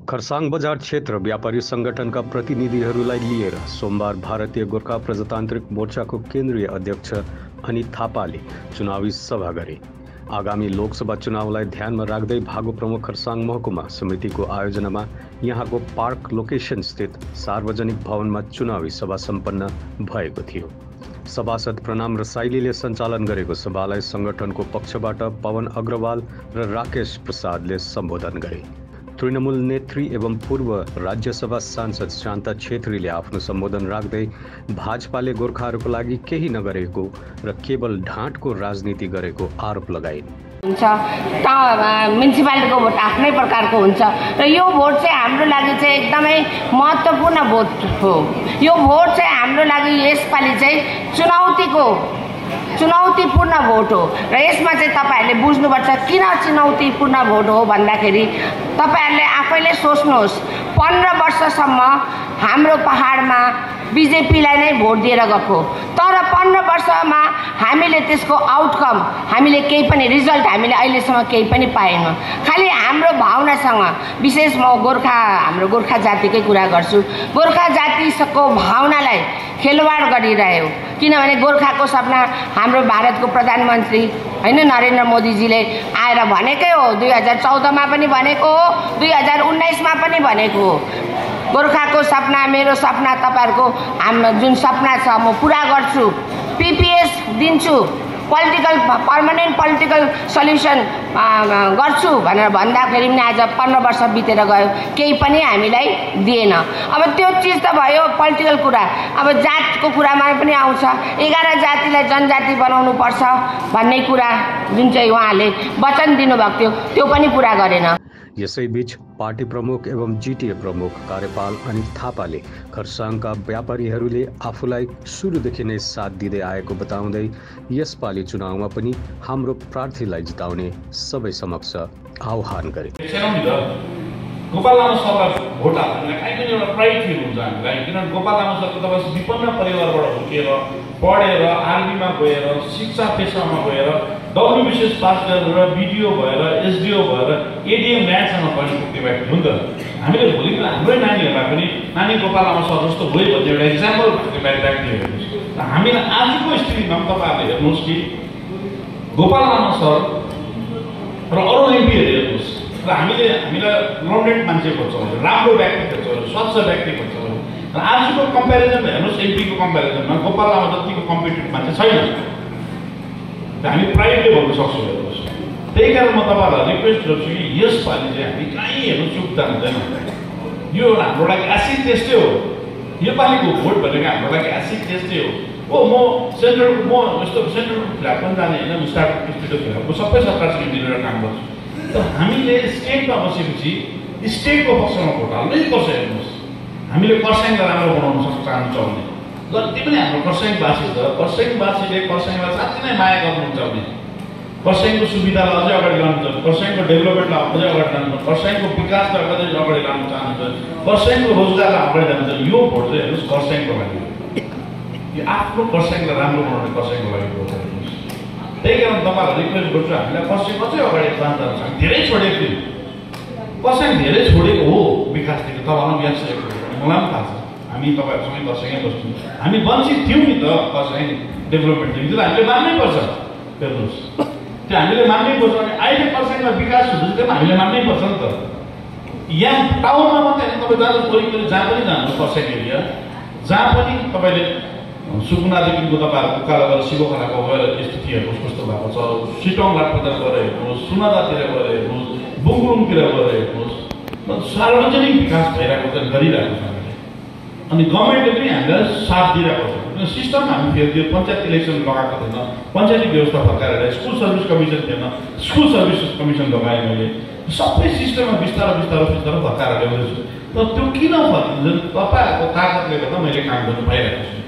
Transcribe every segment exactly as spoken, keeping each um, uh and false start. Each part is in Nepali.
खरसाङ बजार क्षेत्र व्यापारी संगठनका प्रतिनिधिहरूलाई लिएर सोमबार भारतीय गोर्खा प्रजातान्त्रिक मोर्चाको केन्द्रीय अध्यक्ष अनित थापाले चुनावी सभा गरे। आगामी लोकसभा चुनावलाई ध्यानमा राख्दै भागो प्रमुख खरसाङ महकुमा समितिको आयोजनामा यहाँको पार्क लोकेसन स्थित सार्वजनिक भवनमा चुनावी सभा सम्पन्न भएको थियो। सभासद प्रणाम रसाइलीले सञ्चालन गरेको सभालाई संगठनको पक्षबाट पवन अग्रवाल र राकेश प्रसादले सम्बोधन गरे। तृणमूल नेत्री एवं पूर्व राज्यसभा सांसद शान्ता छेत्रीले आफ्नो सम्बोधन राख्दै भाजपाले गोर्खाहरूको लागि केही नगरेको र केवल ढाँटको राजनीति गरेको आरोप लगाइन्। हुन्छ त म्युनिसिपालिटीको भोट आफ्नै प्रकारको हुन्छ र यो भोट चाहिँ हाम्रो लागि चाहिँ एकदमै महत्त्वपूर्ण भोट हो। यो भोट चाहिँ हाम्रो लागि यसपालि चाहिँ चुनौतीको चुनौतीपूर्ण भोट हो र यसमा चाहिँ तपाईहरूले बुझ्नुपर्छ किन चुनौतीपूर्ण भोट हो भन्दाखेरि तपाईहरूले आफैले सोच्नुहोस्, पन्ध्र वर्षसम्म हाम्रो पहाडमा बिजेपीलाई नै भोट दिएर गएको, तर पन्ध्र वर्षमा हामीले त्यसको आउटकम हामीले केही पनि रिजल्ट हामीले अहिलेसम्म केही पनि पाएनौँ। खालि हाम्रो भावनासँग, विशेष म गोर्खा हाम्रो गोर्खा जातिकै कुरा गर्छु, गोर्खा जातिको भावनालाई खेलवाड गरिरह्यो। किनभने गोर्खाको सपना हाम्रो भारतको प्रधानमन्त्री हैन नरेन्द्र मोदीजीले आएर भनेकै हो, दुई हजार चौधमा पनि भनेको हो, दुई हजार उन्नाइसमा पनि भनेको हो। गोर्खाको सपना, मेरो सपना, तपाईँहरूको हाम्रो जुन सपना छ म पुरा गर्छु, पिपिएस दिन्छु, पोलिटिकल पर्मानेन्ट पोलिटिकल सल्युसन गर्छु भनेर भन्दाखेरि पनि आज पन्ध्र वर्ष बितेर गयो, केही पनि हामीलाई दिएन। अब त्यो चिज त भयो पोलिटिकल कुरा, अब जातको कुरामा पनि आउँछ। एघार जातिलाई जनजाति बनाउनु पर्छ भन्ने कुरा जुन चाहिँ उहाँले वचन दिनुभएको थियो त्यो पनि पुरा गरेन। यसैबीच पार्टी प्रमुख एवं जिटिए प्रमुख कार्यपाल अनित थापाले खरसाङका व्यापारीहरूले आफूलाई सुरुदेखि नै साथ दिँदै आएको बताउँदै यसपालि चुनावमा पनि हाम्रो प्रार्थीलाई जिताउने सबै समक्ष आह्वान गरे। गोपाल लामा सरलाई भोट हाल्ने काहीँ पनि एउटा प्राइड फिल हुन्छ हामीलाई, किनभने गोपाल लामा सरको तपाईँ विपन्न परिवारबाट हुर्किएर पढेर आर्मीमा गएर शिक्षा पेसामा गएर डब्लुबिसिएस पास गरेर बिडिओ भएर एसडिओ भएर एडिएम ऱ्याङ्कसम्म पनि पुग्ने भएको थियो नि त। हामीले भोलि हाम्रै नानीहरूलाई पनि नानी गोपाल लामा सर जस्तो भयो भन्ने एउटा इक्जाम्पल राखिदियो हेर्नुहोस्। हामीलाई आजको स्थितिमा तपाईँहरूले हेर्नुहोस् कि गोपाल लामा सर र अरू एमपीहरू हेर्नुहोस् र हामीले हामीलाई ग्राउन्डेड मान्छे खोज्छ भने, राम्रो व्यक्ति खोज्छ भने, स्वच्छ व्यक्ति खोज्छ भने, र आजको कम्पेरिजनमा हेर्नुहोस् एमपीको कम्पेरिजनमा गोपाल लामा जतिको कम्पिटेटिभ मान्छे छैन। हामी प्राइडले भन्न सक्छौँ हेर्नुहोस्। त्यही कारण म तपाईँहरूलाई रिक्वेस्ट गर्छु कि यसपालि चाहिँ हामी कहीँ हेर्नु चुक्ता हुँदैन। यो एउटा हाम्रो लागि एसिड टेस्टै हो। योपालिको भोट भनेको हाम्रो लागि एसिड टेस्टै हो। हो म सेन्ट्रल म यस्तो सेन्ट्रल फ्ल्याग पनि जाने होइन, स्टार्ट इन्स्टिट्युट फ्ल्याग म सबै सरकारसँग मिलेर काम गर्छु। तर हामीले स्टेटमा बसेपछि स्टेटको पक्षमा भोट हाल्नै पर्छ। हेर्नुहोस् हामीले खरसाङलाई राम्रो बनाउन सक्छ चाहन्छौँ भने जति पनि हाम्रो खरसाङवासी छ, खरसाङवासीले खरसाङलाई साँच्चै नै माया गर्नुहुन्छ भने खरसाङको सुविधालाई अझै अगाडि लानुहुन्छ, खरसाङको डेभलपमेन्टलाई अझै अगाडि लानुहुन्छ, खरसाङको विकासलाई अझै अगाडि लानु चाहनुहुन्छ, खरसाङको रोजगारलाई अगाडि लानुहुन्छ। यो भोट चाहिँ हेर्नुहोस् खरसाङको लागि हो। यो आफ्नो खरसाङलाई राम्रो बनाउने खरसाङको लागि भोट हेर्नुहोस्। त्यही कारण तपाईँहरूलाई रिक्वेस्ट गर्छु, हामीलाई खरसाङ अझै अगाडि जान्छ। धेरै छोडेको थियो, खरसाङ धेरै छोडेको हो विकासदेखि, तपाईँलाई पनि याद छ, मलाई पनि थाहा छ। हामी तपाईँहरूसँगै खरसाङै बस्छौँ, हामी वञ्चित थियौँ नि त खरसाङ डेभलपमेन्टदेखि, त्यो हामीले मान्नै पर्छ। हेर्नुहोस् त्यो हामीले मान्नै पर्छ। अनि अहिले खरसाङमा विकास हुँदैछ त्यो हामीले मान्नै पर्छ नि त। यहाँ टाउनमा मात्रै होइन, तपाईँ जानु वरिपरि जहाँ पनि जानु खरसाङ एरिया, जहाँ पनि तपाईँले सुकुनादेखिको तपाईँहरूको उकालो गएर शिवखोलाको गएर स्थिति हेर्नुहोस् कस्तो भएको छ, सिटोङ लाटपदार गएर हेर्नुहोस्, सुनादातिर गएर हेर्नुहोस्, बुङरुङतिर गएर हेर्नुहोस्, सार्वजनिक विकास भइरहेको चाहिँ गरिरहेको छ। अनि गभर्मेन्टले पनि हामीलाई साथ दिइरहेको छ। सिस्टम हामी फेरि पञ्चायत इलेक्सन लगाएको थिएन, पञ्चायती व्यवस्था फर्काएर स्कुल सर्भिस कमिसन थिएन, स्कुल सर्भिस कमिसन लगाएँ मैले। सबै सिस्टममा बिस्तारो बिस्तारो बिस्तारो फर्काएर ल्याउँदैछु। तर त्यो किन फर्किन्छ? तपाईँहरूको ताकतले गर्दा मैले काम गर्नु पाइरहेको छु।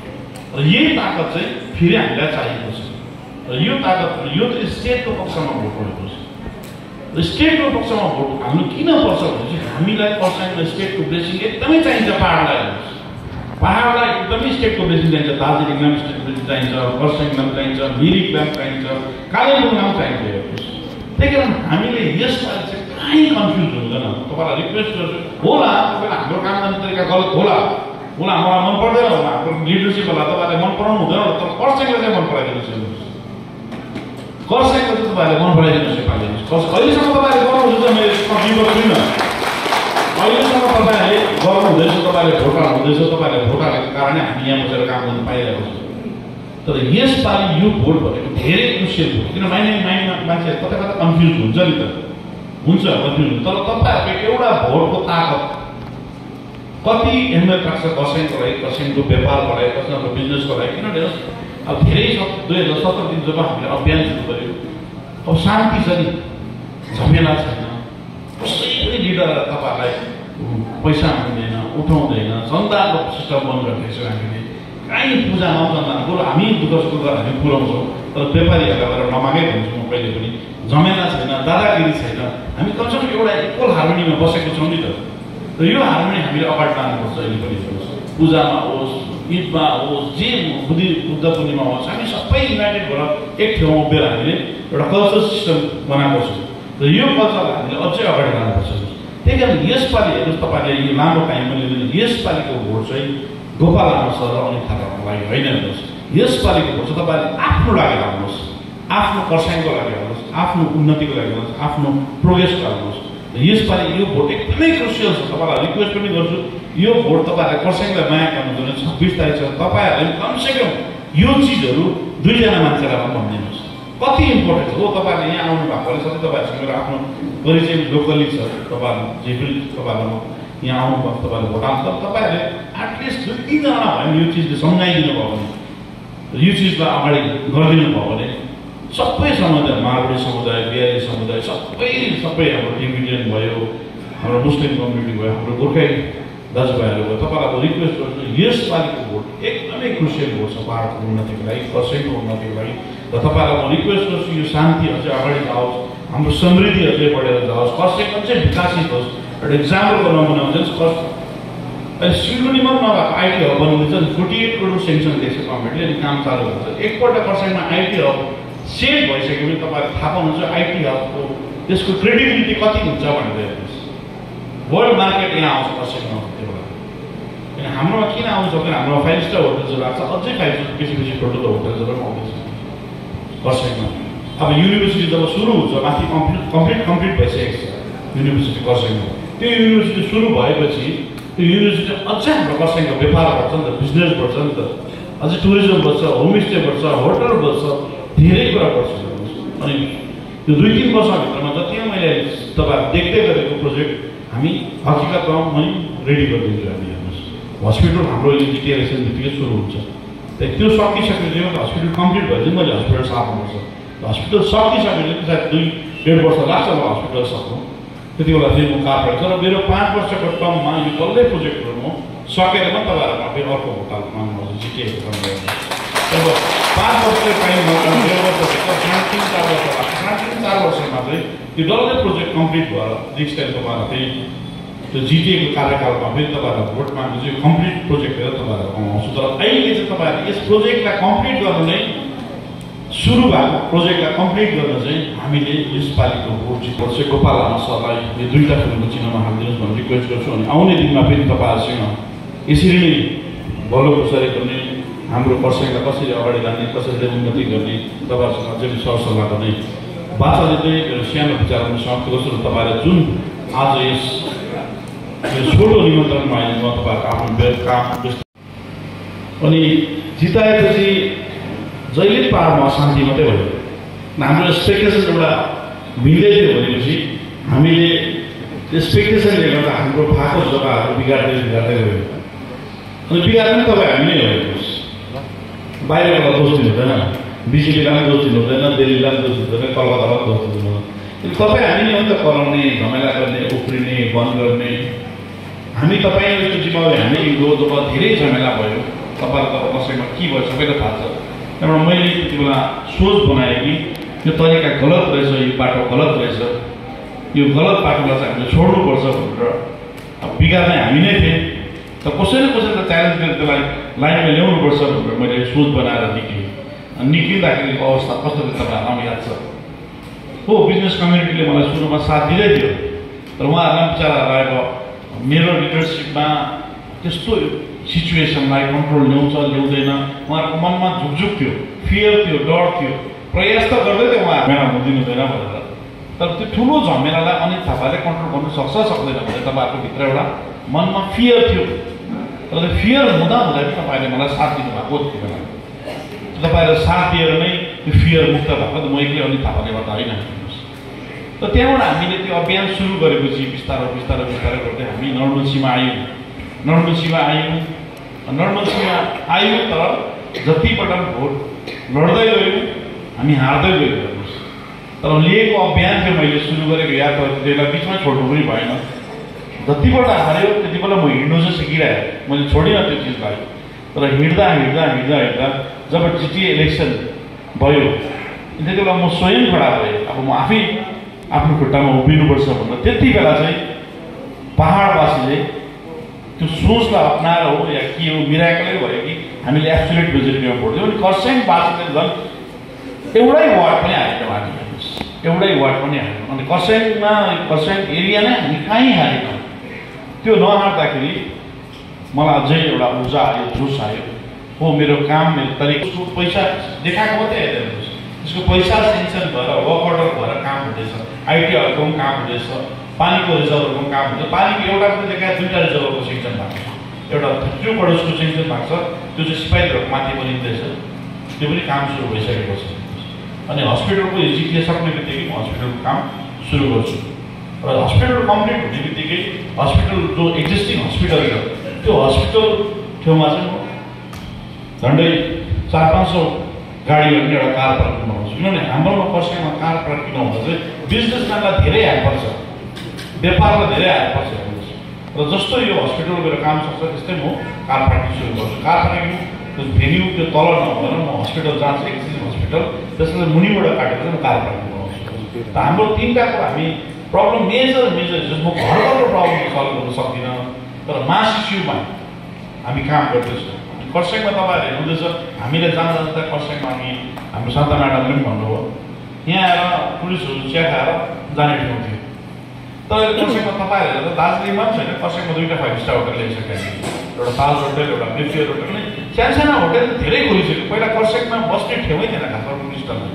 र यही ताकत चाहिँ फेरि हामीलाई चाहिएको छ। र यो ताकत यो चाहिँ स्टेटको पक्षमा भोट हेर्नुहोस्। र स्टेटको पक्षमा भोट हाल्नु किन पर्छ भनेपछि हामीलाई खरसाङमा स्टेटको ब्लेसिङ एकदमै चाहिन्छ। पहाडलाई हेर्नुहोस्, पहाडलाई एकदमै स्टेटको ब्लेसिङ चाहिन्छ। दार्जिलिङमा पनि स्टेटको ब्लेसिङ चाहिन्छ, खरसाङमा पनि चाहिन्छ, मिरिकमा पनि चाहिन्छ, कालेबुङमा पनि चाहिन्छ। हेर्नुहोस् त्यही कारण हामीले यसपालि चाहिँ कहीँ कन्फ्युज हुँदैन। तपाईँलाई रिक्वेस्ट गर्छु, होला तपाईँलाई हाम्रो काम गर्ने तरिका गलत होला, होला मलाई मन पर्दैन होला, हाम्रो लिडरसिप होला, तपाईँले मन पराउनु हुँदैन होला, तर कर्सेङलाई चाहिँ मन पराइदिनुहोस् हेर्नुहोस्, कर्सेङलाई चाहिँ तपाईँहरूले मन पराइदिनुहोस् नेपाली। अहिलेसम्म तपाईँहरूले गर्नुहुन्छ मैले विरोध छुइनँ, अहिलेसम्म तपाईँहरूले गर्नुहुँदैछ, तपाईँले भोट हाल्नुहुँदैछ, तपाईँहरूले भोट हालेको कारणले हामी यहाँ बसेर काम गर्नु पाइरहेको छौँ। तर यसपालि यो भोट भनेको धेरै क्रुसियल भोट, किन माइने माइन्डमा मान्छेहरू कता कता कन्फ्युज हुन्छ नि त, हुन्छ कन्फ्युज हुन्छ। तर तपाईँहरूको एउटा भोटको ताकत कति अहमियत राख्छ कर्सेङको लागि, कर्सेङको व्यापारको लागि, कर्सेङको बिजनेसको लागि। किनभने अब धेरै दुई हजार सत्रदेखि जब हामीले अभियान सुरु गऱ्यौँ, अब शान्ति छ नि, झमेला छैन, कसै पनि लिडर तपाईँहरूलाई पैसा माग्दैन, उठाउँदैन, चन्दाको सिस्टम बन्द गरिदिएछौँ हामीले। कहीँ पूजा नचन्दा बरु हामी दुःख सुख गरेर हामी पुऱ्याउँछौँ, तर व्यापारीहरूलाई गएर नमागै भन्छौँ म कहिले पनि। झमेला छैन, दादागिरी छैन, हामी कमसेकम एउटा इक्वल हार्मोनीमा बसेको छौँ नि त। र यो हार्मोनी हामीले अगाडि लानुपर्छ। अहिले पनि पूजामा होस्, ईदमा होस्, जे बुद्धि बुद्ध पूर्णिमा होस्, हामी सबै युनाइटेड भएर एक ठाउँमा उभिएर हामीले एउटा कल्चर सिस्टम बनाएको छौँ र यो कल्चरलाई हामीले अझै अगाडि लानुपर्छ। त्यही कारण यसपालि हेर्नुहोस्, तपाईँले यो लामो टाइममा लिँदैन, यसपालिको भोट चाहिँ गोपाल लामा सर र अनित थापाको लागि होइन। हेर्नुहोस्, यसपालिको भोट चाहिँ तपाईँले आफ्नो लागि हाल्नुहोस्, आफ्नो कर्सेङको लागि हाल्नुहोस्, आफ्नो उन्नतिको लागि हाल्नुहोस्, आफ्नो प्रोग्रेसको हाल्नुहोस्। यसपालि यो भोट एकदमै क्रुसियल छ। तपाईँलाई रिक्वेस्ट पनि गर्छु, यो भोट तपाईँहरूले कर्सेङलाई माया गर्नु छब्बिस तारिक छ, तपाईँहरूले कमसेकम यो चिजहरू दुईजना मान्छेलाई पनि भनिदिनुहोस् कति इम्पोर्टेन्ट हो। तपाईँहरूले यहाँ आउनु भएको भने सधैँ तपाईँहरूसँग मेरो आफ्नो परिचय लोकली छ, तपाईँहरू जे पनि तपाईँहरू यहाँ आउनुभएको तपाईँहरूले भोट हाल्नु, तर तपाईँहरूले एटलिस्ट दुई तिनजना भयो भने यो चिजले सम्झाइदिनु भयो भने, यो चिजलाई अगाडि गरिदिनु भयो भने सबै समुदाय, मारवाडी समुदाय, बिहारी समुदाय, सबै सबै हाम्रो टिबिटियन भयो, हाम्रो मुस्लिम कम्युनिटी भयो, हाम्रो गोर्खै दाजुभाइहरू भयो, तपाईँलाई रिक्वेस्ट गर्छु यसपालिको भोट एकदमै क्रुसियल भोट छ पहाडको उन्नतिको लागि, कर्सेङको उन्नतिको लागि। र तपाईँलाई म रिक्वेस्ट गर्छु यो शान्ति अझै अगाडि जाओस्, हाम्रो समृद्धि अझै बढेर जाओस्, कर्सेङ अझै विकासित होस्। एउटा इक्जाम्पलको नमुना हुन्छ कस अहिले सिलगढीमा नभएको आइटी हब बन्दैछ, फोर्टी एट करोड सेङ्सन दिएछ गभर्मेन्टले, अनि काम चालु हुन्छ। एकपल्ट कर्सेङमा आइटी हब सेट भइसक्यो भने तपाईँले थाहा पाउनुहुन्छ आइटी हबको त्यसको क्रेडिबिलिटी कति हुन्छ भनेर हेर्नुहोस्। वर्ल्ड मार्केट यहाँ आउँछ कर्सेङमा त्यो बेला, किन हाम्रोमा किन आउँछ भने हाम्रोमा फाइभ स्टार होटल्सहरू आएको छ, अझै फाइभ स्टार बेसी बेसी ठुल्ठुलो होटल्सहरू पनि आउँदैछ कर्सेङमा। अब युनिभर्सिटी जब सुरु हुन्छ, माथि कम्प्लिट कम्प्लिट कम्प्लिट भइसकेको छ युनिभर्सिटी कर्सेङमा, त्यो युनिभर्सिटी सुरु भएपछि त्यो युनिभर्सिटी अझै हाम्रो कर्सेङको व्यापार बढ्छ नि त, बिजनेस बढ्छ नि त, अझै टुरिज्म बढ्छ, होमस्टे बढ्छ, होटल बढ्छ, धेरै कुरा बढ्छ। अनि त्यो दुई तिन वर्षभित्रमा जति मैले तपाईँहरू देख्दै गरेको प्रोजेक्ट हामी हकिकतमा मै रेडी गरिदिन्छु। हामी हेर्नुहोस्, हस्पिटल हाम्रो यो डिक्लेरेसन बित्तिकै सुरु हुन्छ, त्यही त्यो सकिसकेपछि हस्पिटल कम्प्लिट भएपछि मैले हस्पिटल सार्नुपर्छ। हस्पिटल सकिसकेपछि सायद दुई डेढ वर्ष लाग्छ मलाई हस्पिटल सक्नु, त्यति बेला फेरि म कार्ड छ। र मेरो पाँच वर्षको टर्ममा यो डल्लै प्रोजेक्टहरू म सकेर म तपाईँहरूमा फेरि अर्को भोकाल माग्नुपर्छ जिटिएको काम गर्नु। अब पाँच वर्षको टाइममा डेढ वर्षभित्र साढे तिन चार वर्ष लाग्छ, साढे तिन चार वर्षमा चाहिँ त्यो डल्लै प्रोजेक्ट कम्प्लिट भएर नेक्स्ट टाइम तपाईँहरूलाई फेरि त्यो जिटिएको कार्यकालमा फेरि तपाईँहरूलाई भोट माग्नु चाहिँ कम्प्लिट प्रोजेक्ट हेरेर तपाईँहरू आउँछु। तर अहिले चाहिँ तपाईँहरूले यस प्रोजेक्टलाई कम्प्लिट गर्नु नै सुरु भएको प्रोजेक्टलाई कम्प्लिट गर्न चाहिँ हामीले यसपालिको भोट जित्नुपर्छ। गोपाल लामा सरलाई यो दुईवटा फिल्मको चिन्हमा हालिदिनुहोस् भनेर रिक्वेस्ट गर्छु। अनि आउने दिनमा फेरि तपाईँहरूसँग यसरी नै भलो खुसारी गर्ने, हाम्रो कर्सेङलाई कसरी अगाडि लाने, कसरी उन्नति गर्ने तपाईँहरूसँग अझै सरसल्लाह गर्ने बाचाले चाहिँ मेरो सानो विचारमा समाप्त गर्छु। र तपाईँलाई जुन आज यस यो छोटो निमन्त्रणमा आएर म तपाईँहरूको आफ्नो काम अनि जिताएपछि जहिले पाहाडमा अशान्ति मात्रै भयो, हाम्रो एक्सपेक्टेसन एउटा मिल्दै थियो भनेपछि हामीले एक्सपेक्टेसनले गर्दा हाम्रो भएको जग्गाहरू बिगार्दै बिगार्दै गयो। अनि बिगार्नु तपाईँ हामी नै हेर्नुहोस्, बाहिरबाट दोष दिनु हुँदैन, बिजेपीलाई पनि दोष दिनु हुँदैन, दिल्लीलाई पनि दोष दिँदैन, कलकत्तालाई दोष दिनु हुँदैन। तपाईँ हामी नै हो नि त कराउने, झमेला गर्ने, उफ्रिने, बन्द गर्ने। हामी तपाईँ जस्तो जिम्मेवारी हामी लिएको जब धेरै झमेला भयो, तपाईँलाई तब कसैमा के भयो सबैलाई थाहा छ। त्यहाँबाट मैले त्यति बेला सोच बनाएँ कि यो तरिका गलत रहेछ, यो बाटो गलत रहेछ, यो गलत बाटोलाई चाहिँ हामीले छोड्नुपर्छ भनेर अब बिगार्ने हामी नै थिएँ। त कसै न कसै त च्यालेन्ज गरेर त्यसलाई लाइनमा ल्याउनुपर्छ भनेर मैले सोच बनाएर निक्लेँ। अनि निक्लिँदाखेरिको अवस्था कस्तो थियो तपाईँहरूलाई याद छ हो। बिजनेस कम्युनिटीले मलाई सुरुमा साथ दिँदै थियो, तर उहाँहरूलाई विचारहरूलाई अब मेरो लिडरसिपमा त्यस्तो सिचुएसनलाई कन्ट्रोल ल्याउँछ ल्याउँदैन उहाँहरूको मनमा झुकझुक थियो, फियर थियो, डर थियो, प्रयास त गर्दै थियो उहाँ मेरा हुँदिनु हुँदैन भनेर। तर त्यो ठुलो झमेलालाई अनित थापाले कन्ट्रोल गर्नु सक्छ सक्दैन भने तपाईँहरूको भित्र एउटा मनमा फियर थियो। तर त्यो फियर हुँदा हुँदै पनि तपाईँले मलाई साथ दिनुभएको थियो बेला तपाईँहरू साथ दिएर नै त्यो फियर मुक्त भएको त म एक्लै अनित थापाले गर्दा होइन। त त्यहाँबाट हामीले त्यो अभियान सुरु गरेपछि बिस्तारै बिस्तारै बिस्तारै गर्दै हामी नर्मल सीमा आयौँ नर्मल सीमा आयौँ नर्मल सीमा आयौँ तर जतिपटक भोट लड्दै गयौँ हामी हार्दै गयौँ। तर लिएको अभियान चाहिँ मैले सुरु गरेको या त त्यसलाई बिचमा छोड्नु पनि भएन। जतिपल्ट हार्यो त्यति बेला म हिँड्नु चाहिँ सिकिरहेँ, मैले छोडिनँ त्यो चिजलाई। तर हिँड्दा हिँड्दा हिँड्दा हिँड्दा जब जिटिए इलेक्सन भयो त्यति बेला म स्वयं खडा भएँ। अब म आफै आफ्नो खुट्टामा उभिनुपर्छ भनेर त्यति बेला चाहिँ पहाडवासीले त्यो सोचलाई अप्नाएर हो या के हो मिराकलै भयो कि हामीले एब्सोल्युट मेजोरिटीमा भोट दियौँ। अनि खरसाङवासीले झन् एउटै वार्ड पनि हालेन, हामी एउटै वार्ड पनि हालेन। अनि खरसाङमा खरसाङ एरिया नै हामी कहीँ हालेनौँ। त्यो नहार्दाखेरि मलाई अझै एउटा ऊर्जा आयो, जोस आयो। हो मेरो काम मेरो तरिका उसको पैसा देखाएको मात्रै हेर्दैन, उसको पैसा सेन्सन भएर वर्क अर्डर भएर काम हुँदैछ, आइटीहरूको पनि काम हुँदैछ, पानीको रिजर्भहरूको पनि काम हुँदैछ। पानीको एउटा पनि देखाए दुईवटा रिजर्भको सेन्सन भएको छ, एउटा थ्री करोडको सेन्सन भएको छ, त्यो चाहिँ सिपाहीहरूको माथि बनिँदैछ, त्यो पनि काम सुरु भइसकेको छ। अनि हस्पिटलको जिटिए सक्ने बित्तिकै म हस्पिटलको काम सुरु गर्छु र हस्पिटल कम्प्लिट हुने बित्तिकै हस्पिटल जो एक्जिस्टिङ हस्पिटल छ त्यो हस्पिटल छेउमा चाहिँ म झन्डै चार पाँच सौ गाडीहरू पनि एउटा कार पार्किङ बनाउँछु। किनभने हाम्रोमा खरसाङमा कार पार्किङ हुँदा चाहिँ बिजनेसम्यानलाई धेरै हात पर्छ, व्यापारलाई धेरै हात पर्छ र जस्तो यो हस्पिटल गएर काम सक्छ त्यस्तै म कार पार्किङ सुरु गर्छु। कार पार्किङ त्यो भेन्यू त्यो तल नभएर म हस्पिटल जहाँ चाहिँ एक्जिस्टिङ हस्पिटल त्यसलाई मुनिबाट काटेर चाहिँ म कार पार्किङ बनाउँछु। त हाम्रो तिनवटा हामी प्रब्लम मेजर मेजर म घरको प्रब्लम सल्भ गर्न सक्दिनँ तर मास इस्युमा हामी काम गर्दैछौँ। खरसाङमा तपाईँहरूले हेर्नुहुँदैछ हामीले जाँदा जाँदा खरसाङमा हामी हाम्रो शान्ता म्याडमले पनि भन्नुभयो यहाँ आएर पुलिसहरू चिया खाएर जाने ठाउँ थियो। तर खरसाङमा तपाईँहरू हेर्दा दार्जिलिङमा पनि छैन, खरसाङमा दुईवटा फाइभ स्टार होटल ल्याइसक्यो, एउटा ताज होटल एउटा बेफियर होटल नै सानो सानो होटल धेरै खोलिसक्यो। पहिला खरसाङमा बस्ने ठाउँै थिएन, खासमा टुरिस्टहरूलाई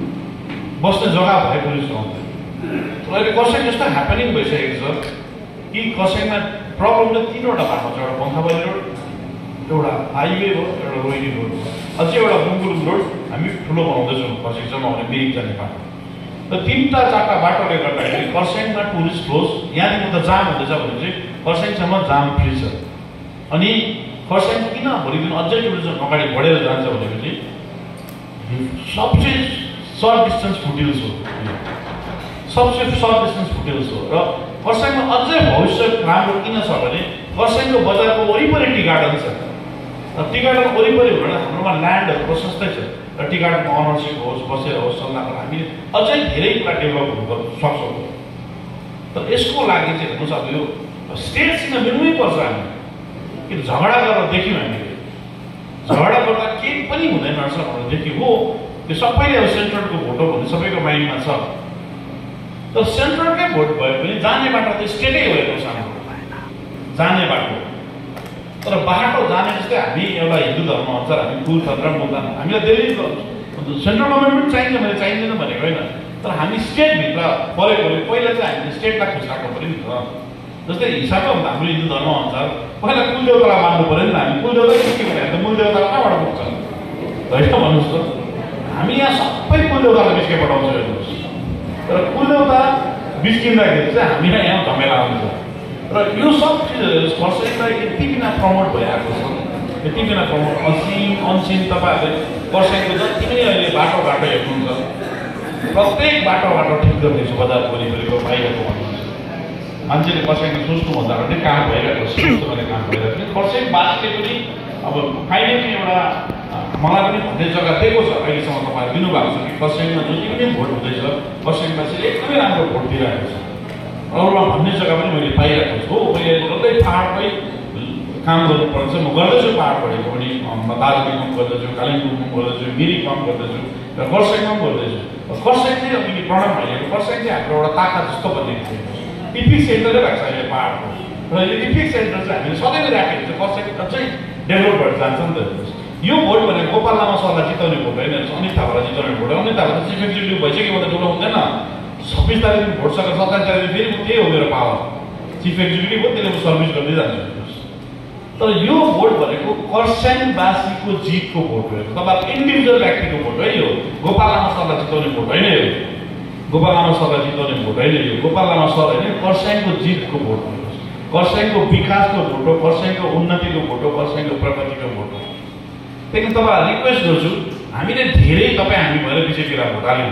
बस्ने जग्गा भए टुरिस्ट आउँथ्यो। अहिले खरसाङ जस्तो ह्यापनिङ भइसकेको छ कि खरसाङमा प्रब्लम चाहिँ तिनवटा बाटो छ, एउटा पङ्खाबारी रोड, एउटा हाइवे रोड, एउटा रोहिनी रोड, अझै एउटा बुङकुलुङ रोड हामी ठुलो बनाउँदैछौँ खरसाङसम्म आउने मिरिक जाने बाटो। र तिनवटा चारवटा बाटोले गर्दाखेरि खरसाङमा टुरिस्ट फ्लोज यहाँदेखि त जाम हुँदैछ भने चाहिँ खरसाङसम्म जाम फ्री छ। अनि खरसाङ किन भोलि दिन अझै टुरिज्म अगाडि बढेर जान्छ भनेपछि सबसे सर्ट डिस्टेन्स फुटहिल्स हो, सबसे सर्ट डिस्टेन्स फुटहिल्स हो। र खरसाङमा अझै भविष्य राम्रो किन छ भने खरसाङको बजारको वरिपरि टी गार्डन छ र टी गार्डन वरिपरि भनेर हाम्रोमा ल्यान्डहरू प्रशस्तै छ र टी गार्डनको अनरसिप होस् बसेर होस् सल्लाह गरेर हामीले अझै धेरै कुरा डेभलप हुन सक्छौँ। तर यसको लागि चाहिँ हेर्नुहोस् अब यो स्टेटसँग मिल्नै पर्छ। हामी किन झगडा गरेर देख्यौँ, हामीले झगडा गर्दा केही पनि हुँदैन रहेछ भनेर देख्यौँ। हो त्यो सबैले अब सेन्ट्रलको भोट हो भन्ने सबैको माइन्डमा छ, तर सेन्ट्रलकै भोट भयो भने जाने बाटो त स्टेटै हो, हेर्नुहोस् हाम्रो जाने बाटो। तर बाटो जाने जस्तै हामी एउटा हिन्दू धर्म अनुसार हामी कुल खतरा बोल्दा हामीलाई धेरै सेन्ट्रल गभर्मेन्ट पनि चाहिन्छ, मैले चाहिँदैन भनेको होइन। तर हामी स्टेटभित्र परेकोले पहिला चाहिँ हामीले स्टेटलाई खुस राख्नु पऱ्यो नि त। जस्तै हिसाबमा हुन्छ हाम्रो हिन्दू धर्म अनुसार पहिला कुलदेवतालाई मान्नु पऱ्यो नि त। हामी कुलदेवता के भने त मूलदेवतालाई कहाँबाट पुग्छ होइन भन्नुहोस् त। हामी यहाँ सबै कुलदेवतालाई बिचकै पठाउँछौँ हेर्नुहोस्। तर कुलदेवता बिच्किँदाखेरि चाहिँ हामीलाई यहाँ झमेला आउँछ। र यो सब चिजहरू खरसाङलाई यति बिना प्रमोट भइरहेको छ, यति बिना प्रमोट असिन अनसिन। तपाईँहरूले खरसाङको जति पनि अहिले बाटो बाटो हेर्नुहुन्छ प्रत्येक बाटो बाटो ठिक गर्दैछु, बजार वरिपरिको बाहिरको भन्नुहुन्छ। मान्छेले खरसाङमा सोच्नुभन्दा अगाडि काम भइरहेको छ, सोच्नुले काम भइरहेको छ। खरसाङवासीले पनि अब फाइनली एउटा मलाई पनि भन्ने जग्गा दिएको छ अहिलेसम्म तपाईँहरू दिनुभएको छ कि खरसाङमा जति पनि भोट हुँदैछ खरसाङवासीले एकदमै राम्रो भोट दिइरहेको छ। अरूमा भन्ने जग्गा पनि मैले पाइरहेको छु। हो मैले जस्तै पाहाडमै काम गर्नुपर्छ, म गर्दैछु पाहाडपट्टिको पनि, म दार्जिलिङमा पनि गर्दैछु, कालिम्पोङमा पनि गर्दैछु, मिरिकमा पनि गर्दैछु र खरसाङमा पनि गर्दैछु। खरसाङ चाहिँ अब प्रणव भइरहेको खरसाङ चाहिँ हाम्रो एउटा ताकत जस्तो बनिएको थियो। इपिक सेन्टरै भएको छ अहिले पहाडको र यो इपिक सेन्टर चाहिँ हामीले सधैँ राखेको छ कसैको अझै डेभलप भएर जान्छ नि त यो भोट भनेको गोपाल लामा सरलाई जिताउने भोट होइन अनित थापालाई जिताउने भोट अनित थापा त चिफ एक्जिक्युटिभ भइसक्यो भने त ठुलो हुँदैन छब्बिस तारिक भोट सकेर सत्ताइस तारिक फेरि त्यही हो मेरो पावर चिफ एक्जिक्युटिभ हो त्यसले म सर्भिस गर्दै जान्छु तर यो भोट भनेको खरसाङवासीको जितको भोट हो तपाईँको इन्डिभिजुअल व्यक्तिको भोट हो यो गोपाल लामा सरलाई जिताउने भोट होइन यो गोपाल लामा सरलाई जिताउने भोट होइन यो गोपाल लामा सर होइन खरसाङको जितको भोट हो खरसाङको विकासको भोट हो खरसाङको उन्नतिको भोट हो खरसाङको प्रगतिको भोट हो त्यही तपाईँलाई रिक्वेस्ट गर्छु हामीले धेरै तपाईँ हामी भएर बिजेपीलाई भोट हाल्यौँ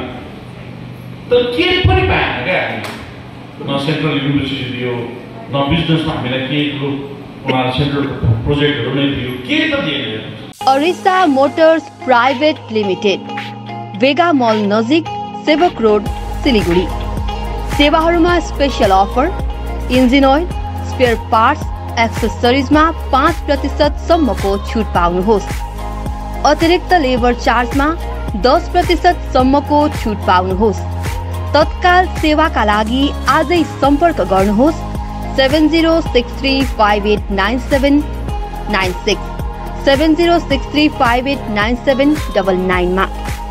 तर केही पनि पाएन क्या हामी न सेन्ट्रल युनिभर्सिटी दियो न बिजनेसमा हामीलाई केही कुरो उहाँहरू सेन्ट्रल प्रोजेक्टहरू नै दियो केही त दिएन Arisa motors private limited Vega mall नजिक सेवक रोड सिलिगुडी सेवाहरूमा special offer engine oil spare parts एक्सेसरिजमा पाँच प्रतिशत सम्मको छुट पाउनुहोस् अतिरिक्त लेबर चार्जमा दस प्रतिशत सम्मको छुट पाउनुहोस् तत्काल सेवाका लागि आजै सम्पर्क गर्नुहोस् seven zero six three five eight nine seven nine six seven zero six three five eight nine seven double नाइनमा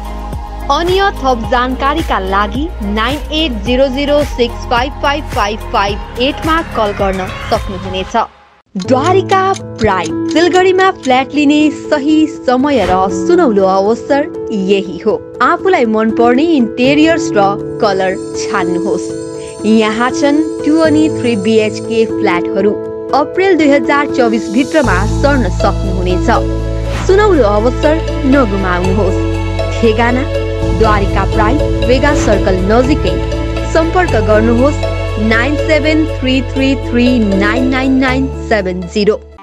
अन्य थप जानकारीका लागि nine eight zero zero six five five five five एटमा कल गर्न सक्नुहुनेछ। द्वारिका प्राइड सिलगढीमा फ्ल्याट लिने सही समय र सुनौलो अवसर यही हो। आफूलाई मनपर्ने इन्टेरियर्स र कलर छान्नुहोस्। यहाँ छन् टू अनि थ्री बीएचके फ्ल्याटहरू अप्रेल दुई हजार चौबिस भित्रमा सर्न सक्नुहुनेछ। सुनौलो अवसर नगुमाउनुहोस्। ठेगाना द्वारिका प्राइड वेगा सर्कल नजिकै सम्पर्क गर्नुहोस् nine seven three three three nine nine nine seven zero.